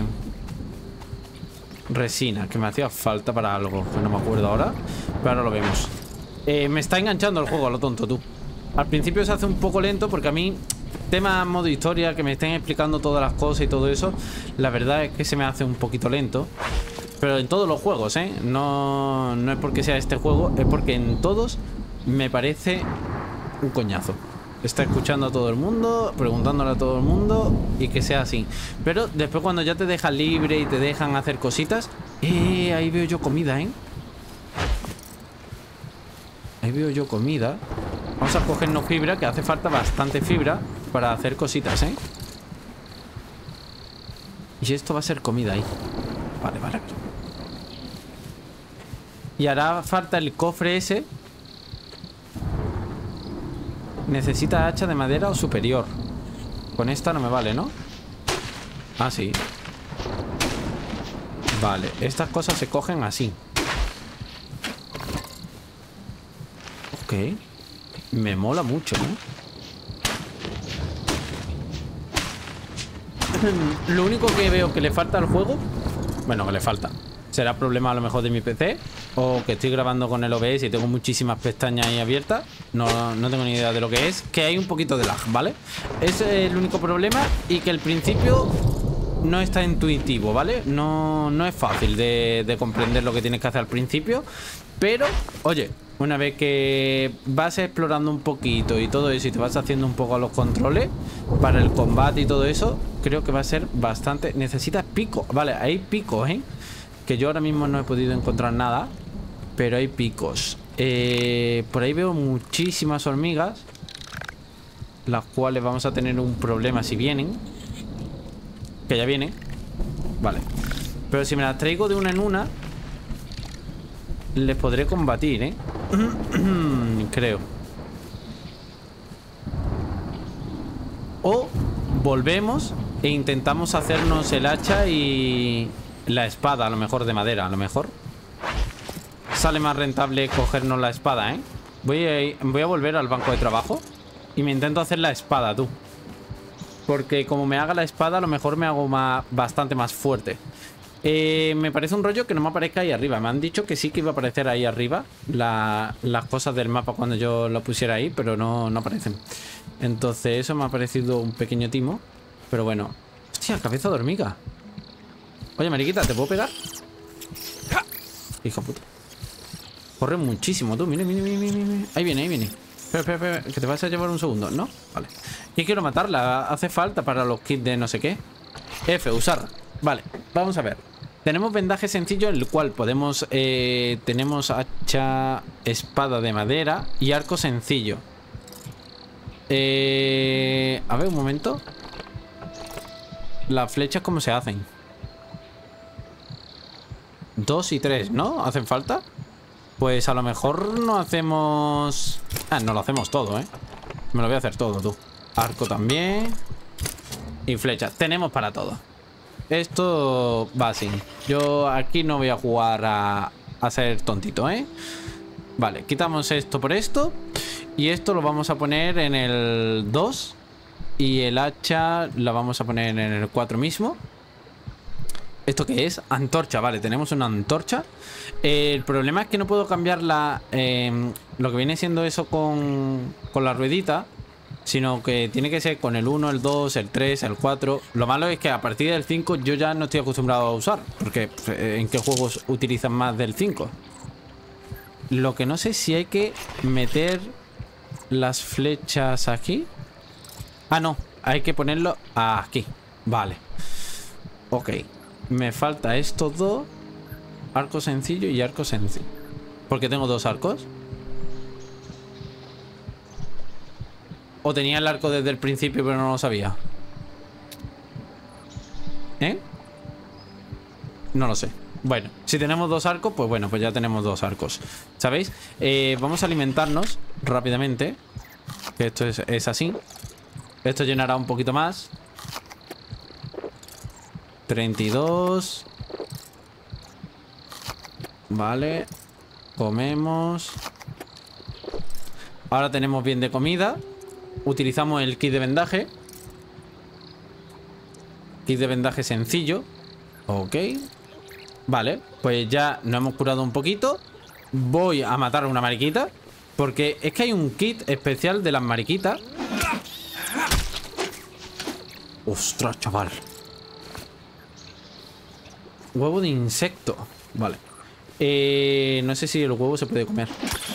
resina, que me hacía falta para algo, que no me acuerdo ahora. Pero ahora lo vemos. eh, Me está enganchando el juego a lo tonto, tú. Al principio se hace un poco lento porque a mí, tema modo historia, que me estén explicando todas las cosas y todo eso, la verdad es que se me hace un poquito lento. Pero en todos los juegos, ¿eh? No, no es porque sea este juego, es porque en todos me parece un coñazo. Está escuchando a todo el mundo, preguntándole a todo el mundo y que sea así. Pero después cuando ya te dejan libre y te dejan hacer cositas, eh, ahí veo yo comida, ¿eh? Ahí veo yo comida. Vamos a cogernos fibra, que hace falta bastante fibra para hacer cositas, ¿eh? Y esto va a ser comida ahí. Vale, vale. Y hará falta el cofre ese. Necesita hacha de madera o superior. Con esta no me vale, ¿no? Ah, sí. Vale, estas cosas se cogen así. Ok. Me mola mucho, ¿no? Lo único que veo que le falta al juego, bueno, que le falta, será problema a lo mejor de mi P C, o que estoy grabando con el O B S y tengo muchísimas pestañas ahí abiertas. No, no tengo ni idea de lo que es. Que hay un poquito de lag, ¿vale? Ese es el único problema. Y que al principio no está intuitivo, ¿vale? No, no es fácil de, de comprender lo que tienes que hacer al principio. Pero, oye, una vez que vas explorando un poquito y todo eso y te vas haciendo un poco a los controles para el combate y todo eso, creo que va a ser bastante... Necesitas pico. Vale, hay picos, ¿eh? Que yo ahora mismo no he podido encontrar nada, pero hay picos. Eh, por ahí veo muchísimas hormigas, las cuales vamos a tener un problema si vienen. Que ya vienen. Vale. Pero si me las traigo de una en una, les podré combatir, ¿eh? Creo. O volvemos e intentamos hacernos el hacha y la espada, a lo mejor de madera, a lo mejor sale más rentable cogernos la espada, ¿eh? Voy a, voy a volver al banco de trabajo y me intento hacer la espada, tú. Porque como me haga la espada, a lo mejor me hago más, bastante más fuerte. Eh, me parece un rollo que no me aparezca ahí arriba. Me han dicho que sí que iba a aparecer ahí arriba la, las cosas del mapa cuando yo lo pusiera ahí, pero no, no aparecen. Entonces eso me ha parecido un pequeño timo. Pero bueno. Hostia, cabeza de hormiga. Oye, mariquita, ¿te puedo pegar? Hija puta. Corre muchísimo, tú. Mira, mira, mira, mira, mira. Ahí viene, ahí viene. Espera, espera, espera, que te vas a llevar un segundo, ¿no? Vale. Y quiero matarla. Hace falta para los kits de no sé qué. F, usar. Vale, vamos a ver. Tenemos vendaje sencillo, en el cual podemos... Eh, tenemos hacha, espada de madera y arco sencillo. Eh, a ver, un momento. Las flechas, ¿cómo se hacen? Dos y tres, ¿no? ¿Hacen falta? Pues a lo mejor no hacemos... Ah, no lo hacemos todo, ¿eh? Me lo voy a hacer todo, tú. Arco también. Y flechas. Tenemos para todo. Esto va así. Yo aquí no voy a jugar a, a ser tontito, ¿eh? Vale, quitamos esto por esto. Y esto lo vamos a poner en el dos. Y el hacha la vamos a poner en el cuatro mismo. ¿Esto qué es? Antorcha, vale, tenemos una antorcha. eh, El problema es que no puedo cambiar la, eh, lo que viene siendo eso con, con la ruedita, sino que tiene que ser con el uno, el dos, el tres, el cuatro. Lo malo es que a partir del cinco yo ya no estoy acostumbrado a usar, porque ¿en qué juegos utilizan más del cinco? Lo que no sé si hay que meter las flechas aquí. Ah, no, hay que ponerlo aquí. Vale. Ok. Me falta estos dos. Arco sencillo y arco sencillo. Porque tengo dos arcos. O tenía el arco desde el principio pero no lo sabía. ¿Eh? No lo sé. Bueno, si tenemos dos arcos, pues bueno, pues ya tenemos dos arcos. ¿Sabéis? Eh, vamos a alimentarnos rápidamente. Que esto es, es así. Esto llenará un poquito más. treinta y dos. Vale. Comemos. Ahora tenemos bien de comida. Utilizamos el kit de vendaje. Kit de vendaje sencillo. Ok. Vale, pues ya nos hemos curado un poquito. Voy a matar a una mariquita, porque es que hay un kit especial de las mariquitas. Ostras, chaval. Huevo de insecto. Vale. Eh, no sé si el huevo se puede comer.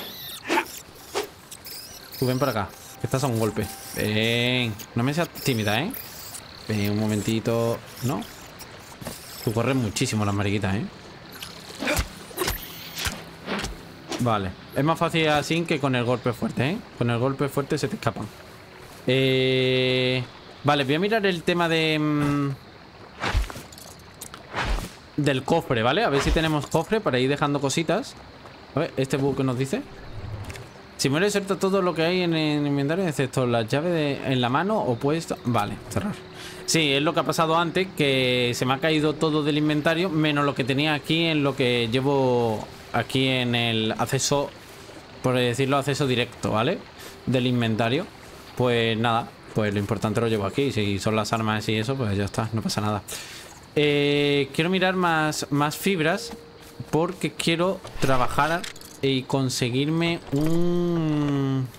Tú ven para acá, que estás a un golpe. Ven. No me seas tímida, ¿eh? Ven, un momentito. No. Tú corres muchísimo las mariquitas, ¿eh? Vale. Es más fácil así que con el golpe fuerte, ¿eh? Con el golpe fuerte se te escapan. Eh... Vale, voy a mirar el tema de... Mmm... del cofre, ¿vale? A ver si tenemos cofre para ir dejando cositas. A ver, este bug que nos dice. Si muere, suelta todo lo que hay en el inventario, excepto las llaves de, en la mano o puesto. Vale, cerrar. Sí, es lo que ha pasado antes, que se me ha caído todo del inventario, menos lo que tenía aquí en lo que llevo aquí en el acceso, por decirlo, acceso directo, ¿vale? Del inventario. Pues nada, pues lo importante lo llevo aquí. Si son las armas y eso, pues ya está, no pasa nada. Eh, quiero mirar más, más fibras, porque quiero trabajar y conseguirme un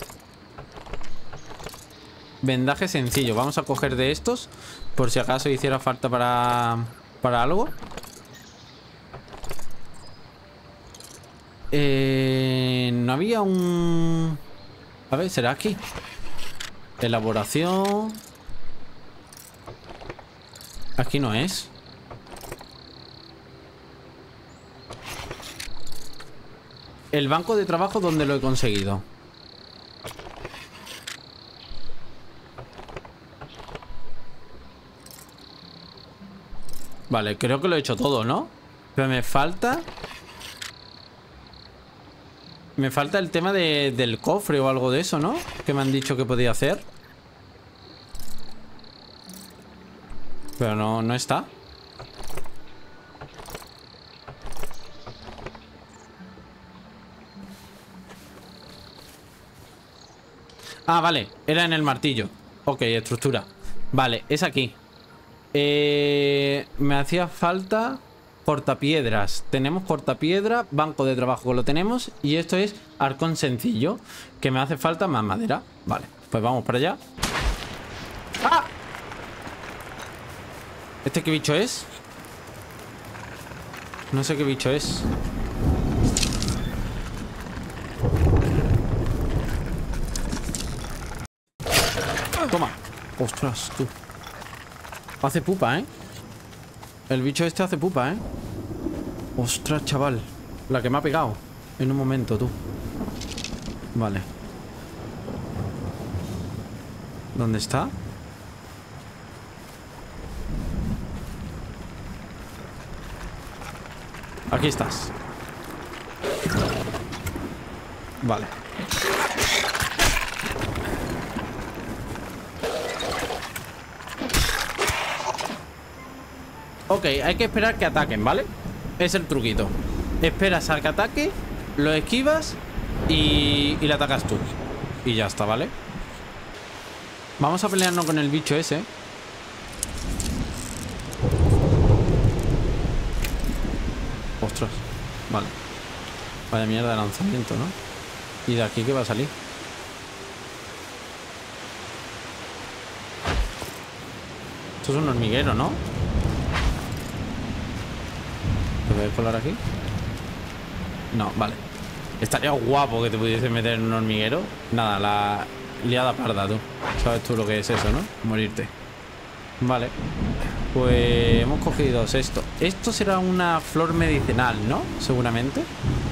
vendaje sencillo. Vamos a coger de estos, por si acaso hiciera falta para, para algo. Eh, no había un... A ver, ¿será aquí? Elaboración... Aquí no es. El banco de trabajo, ¿dónde lo he conseguido? Vale, creo que lo he hecho todo, ¿no? Pero me falta... Me falta el tema de, del cofre o algo de eso, ¿no? Que me han dicho que podía hacer. Pero no, no está. Ah, vale, era en el martillo. Ok, estructura. Vale, es aquí. eh, Me hacía falta cortapiedras. Tenemos cortapiedra, banco de trabajo lo tenemos. Y esto es arcón sencillo. Que me hace falta más madera. Vale, pues vamos para allá. ¡Ah! ¿Este qué bicho es? No sé qué bicho es. Toma. Ostras, tú. Hace pupa, ¿eh? El bicho este hace pupa, ¿eh? Ostras, chaval. La que me ha pegado. En un momento, tú. Vale. ¿Dónde está? Aquí estás. Vale. Ok, hay que esperar que ataquen, ¿vale? Es el truquito. Esperas a que ataque, lo esquivas y, y le atacas tú. Y ya está, ¿vale? Vamos a pelearnos con el bicho ese. Ostras. Vale. Vaya mierda de lanzamiento, ¿no? ¿Y de aquí qué va a salir? Esto es un hormiguero, ¿no? ¿Te voy a colar aquí? No, vale. Estaría guapo que te pudiese meter en un hormiguero. Nada, la liada parda, tú. Sabes tú lo que es eso, ¿no? Morirte. Vale. Pues hemos cogido esto. Esto será una flor medicinal, ¿no? Seguramente.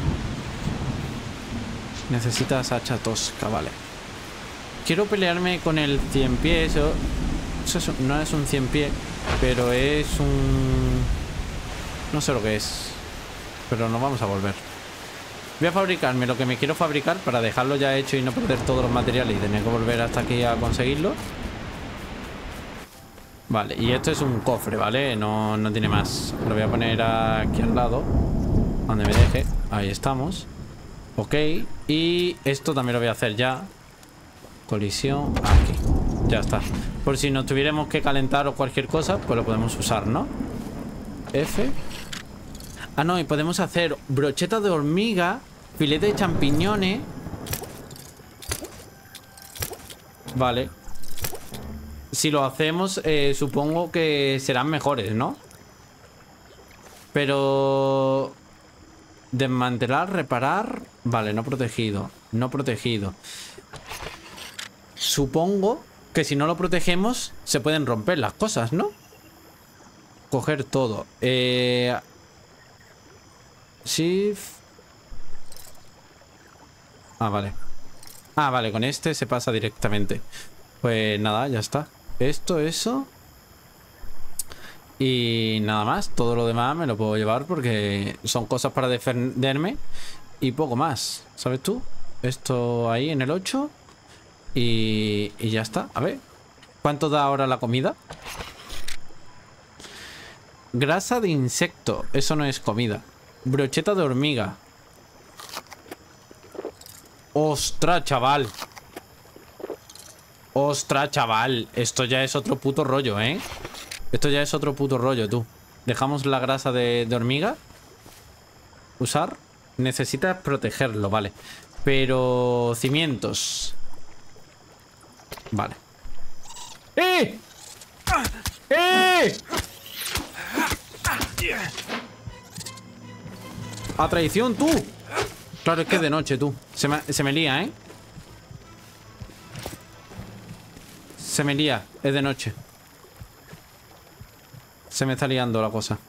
Necesitas hacha tosca, vale. Quiero pelearme con el cien pies. Eso, eso no es un cien pies, pero es un... No sé lo que es. Pero nos vamos a volver. Voy a fabricarme lo que me quiero fabricar para dejarlo ya hecho y no perder todos los materiales y tener que volver hasta aquí a conseguirlo. Vale, y esto es un cofre, ¿vale? No, no tiene más. Lo voy a poner aquí al lado, donde me deje. Ahí estamos. Ok. Y esto también lo voy a hacer ya. Colisión. Aquí. Ya está. Por si nos tuviéramos que calentar o cualquier cosa, pues lo podemos usar, ¿no? F. Ah, no, y podemos hacer brocheta de hormiga, filete de champiñones. Vale. Si lo hacemos, eh, supongo que serán mejores, ¿no? Pero... Desmantelar, reparar... Vale, no protegido. No protegido. Supongo que si no lo protegemos, se pueden romper las cosas, ¿no? Coger todo. Eh... Shift. Ah, vale. Ah, vale, con este se pasa directamente. Pues nada, ya está. Esto, eso. Y nada más. Todo lo demás me lo puedo llevar porque son cosas para defenderme y poco más. ¿Sabes tú? Esto ahí en el ocho. Y, y ya está. A ver. ¿Cuánto da ahora la comida? Grasa de insecto. Eso no es comida. Brocheta de hormiga. ¡Ostras, chaval! ¡Ostras, chaval! Esto ya es otro puto rollo, ¿eh? Esto ya es otro puto rollo, tú. Dejamos la grasa de, de hormiga. Usar. Necesitas protegerlo, vale. Pero... Cimientos. Vale. ¡Eh! ¡Eh! ¡A traición, tú! Claro, es que es de noche, tú. Se me, se me lía, ¿eh? Se me lía. Es de noche. Se me está liando la cosa.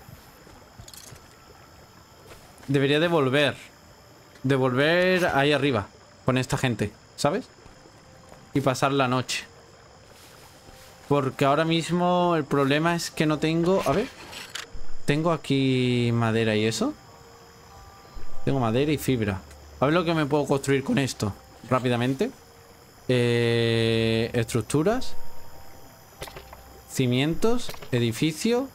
Debería de volver. De volver ahí arriba. Con esta gente, ¿sabes? Y pasar la noche. Porque ahora mismo el problema es que no tengo... A ver. Tengo aquí madera y eso. Tengo madera y fibra. A ver lo que me puedo construir con esto. Rápidamente. Eh, estructuras. Cimientos. Edificio.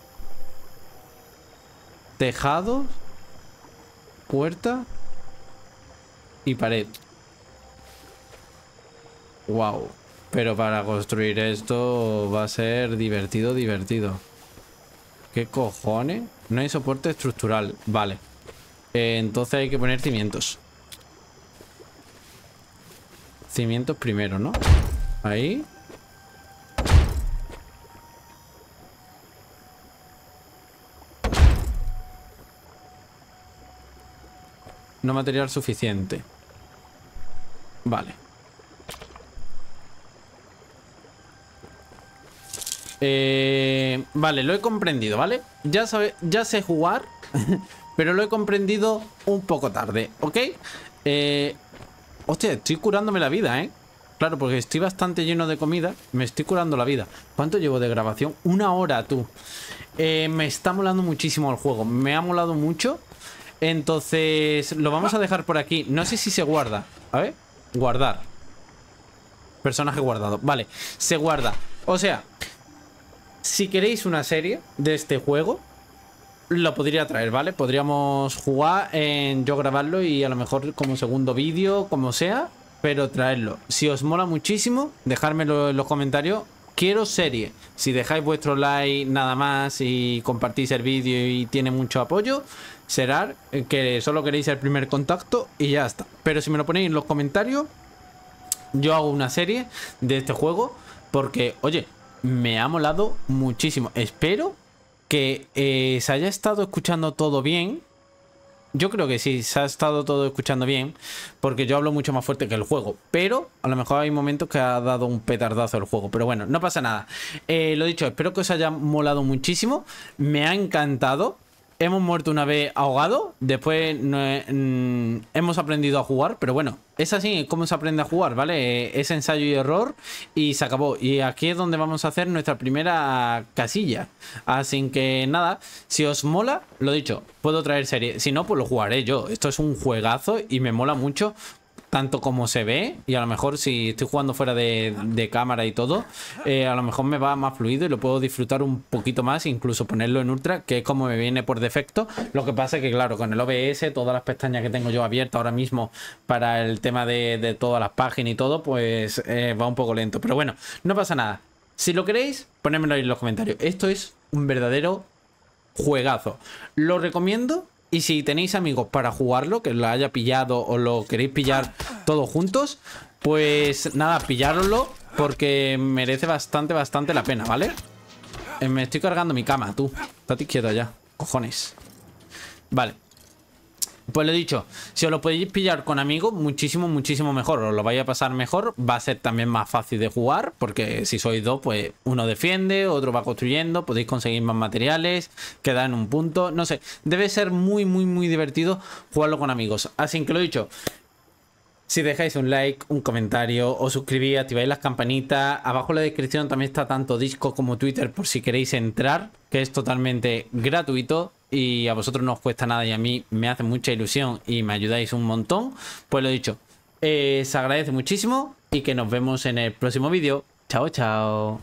Tejados. Puerta. Y pared. Wow. Pero para construir esto va a ser divertido, divertido. ¿Qué cojones? No hay soporte estructural. Vale. Eh, entonces hay que poner cimientos. Cimientos primero, ¿no? Ahí. No material suficiente. Vale. Eh, vale, lo he comprendido, ¿vale? Ya sabe, ya sé jugar, pero lo he comprendido un poco tarde, ¿ok? Eh, hostia, estoy curándome la vida, ¿eh? Claro, porque estoy bastante lleno de comida. Me estoy curando la vida. ¿Cuánto llevo de grabación? Una hora, tú. Eh, me está molando muchísimo el juego. Me ha molado mucho. Entonces, lo vamos a dejar por aquí. No sé si se guarda. A ver, guardar. Personaje guardado. Vale, se guarda. O sea, si queréis una serie de este juego, lo podría traer, ¿vale? Podríamos jugar en yo grabarlo y a lo mejor como segundo vídeo, como sea, pero traerlo. Si os mola muchísimo, dejármelo en los comentarios. Quiero serie. Si dejáis vuestro like nada más y compartís el vídeo y tiene mucho apoyo, será que solo queréis el primer contacto y ya está. Pero si me lo ponéis en los comentarios, yo hago una serie de este juego porque, oye, me ha molado muchísimo. Espero que eh, se haya estado escuchando todo bien. Yo creo que sí, se ha estado todo escuchando bien, porque yo hablo mucho más fuerte que el juego. Pero a lo mejor hay momentos que ha dado un petardazo el juego. Pero bueno, no pasa nada. Eh, lo dicho, espero que os haya molado muchísimo. Me ha encantado. Hemos muerto una vez ahogado. Después no he, mm, hemos aprendido a jugar. Pero bueno, es así como se aprende a jugar, ¿vale? Eh, es ensayo y error y se acabó. Y aquí es donde vamos a hacer nuestra primera casilla. Así que nada, si os mola, lo dicho, puedo traer serie. Si no, pues lo jugaré yo. Esto es un juegazo y me mola mucho. Tanto como se ve, y a lo mejor si estoy jugando fuera de, de cámara y todo, eh, a lo mejor me va más fluido y lo puedo disfrutar un poquito más, incluso ponerlo en ultra, que es como me viene por defecto. Lo que pasa es que claro, con el O B S, todas las pestañas que tengo yo abiertas ahora mismo para el tema de, de todas las páginas y todo, pues eh, va un poco lento. Pero bueno, no pasa nada. Si lo queréis, ponedmelo ahí en los comentarios. Esto es un verdadero juegazo. Lo recomiendo. Y si tenéis amigos para jugarlo, que lo haya pillado o lo queréis pillar todos juntos, pues nada, pillároslo porque merece bastante, bastante la pena, ¿vale? Eh, me estoy cargando mi cama, tú. Estate quieto ya, cojones. Vale. Pues lo dicho, si os lo podéis pillar con amigos, muchísimo, muchísimo mejor. Os lo vais a pasar mejor, va a ser también más fácil de jugar, porque si sois dos, pues uno defiende, otro va construyendo, podéis conseguir más materiales, quedar en un punto, no sé. Debe ser muy, muy, muy divertido jugarlo con amigos. Así que lo dicho, si dejáis un like, un comentario, os suscribís, activáis las campanitas. Abajo en la descripción también está tanto Discord como Twitter por si queréis entrar, que es totalmente gratuito. Y a vosotros no os cuesta nada y a mí me hace mucha ilusión y me ayudáis un montón. Pues lo dicho, eh, se agradece muchísimo y que nos vemos en el próximo vídeo. Chao, chao.